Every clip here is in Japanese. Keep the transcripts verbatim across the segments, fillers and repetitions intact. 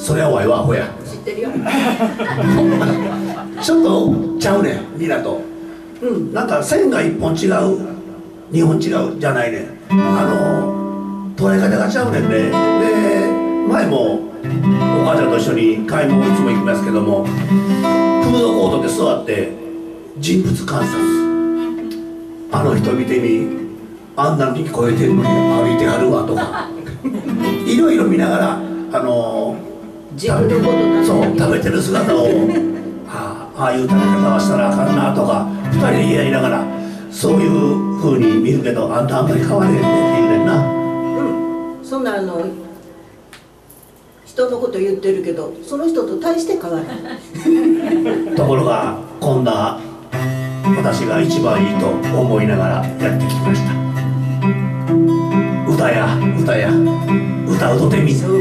それはわいはアホや。 知ってるよ。 ちょっとちゃうねん、みんなと。うん、なんか線が一本違う、二本違うじゃないねん。あの捉え方がちゃうねんで、で前もお母ちゃんと一緒に買い物いつも行きますけども、フードコートで座って人物観察、あの人見てみ、あんなのに聞こえてんのに歩いてはるわとかいろいろ見ながら、あの自分のことだそう食べてる姿をああ、ああいう食べ方はしたらあかんなとかふたりで言い合いながら、そういうふうに見るけど、あんたあんまり変われへんねって言うねんな。 うん、そんなあの人のこと言ってるけど、その人と大して変わらないところがこんな私が一番いいと思いながらやってきました。歌や歌や歌うとてみんな。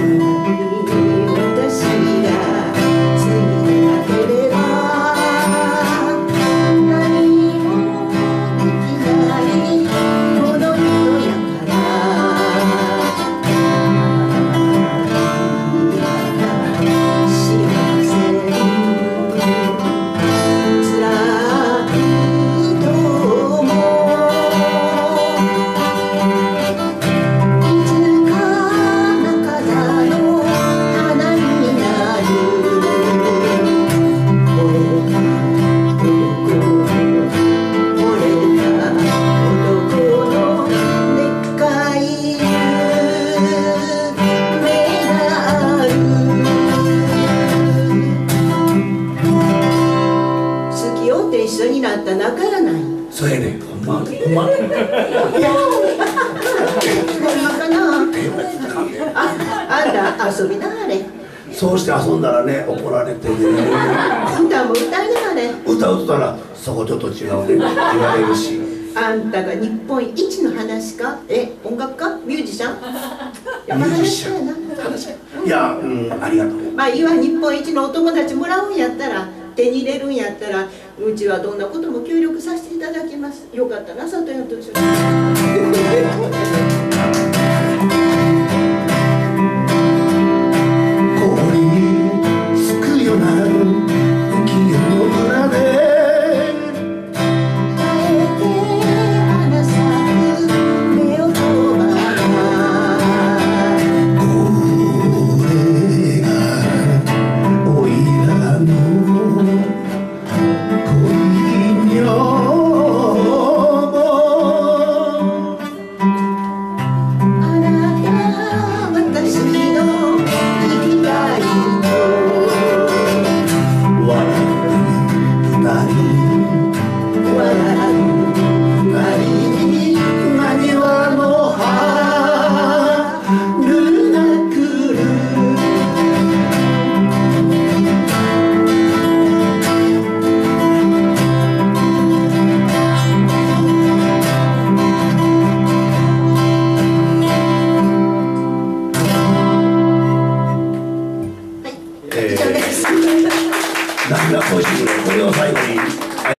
一緒になったなからない。 そうやねん、ほんまほんまほんまかな。あ、あんた遊びなはれ。 そうして遊んだらね、怒られてね、 歌も歌いなはれ。 歌うとったらそこちょっと違うねって言われるし、 あんたが日本一の話か、え、音楽家、ミュージシャン、やっぱ話やな。 いや、うん、ありがとう。 まあいいわ、日本一のお友達もらうんやったら、手に入れるんやったら、うちはどんなことも協力させていただきます。よかったな、里山と一緒に。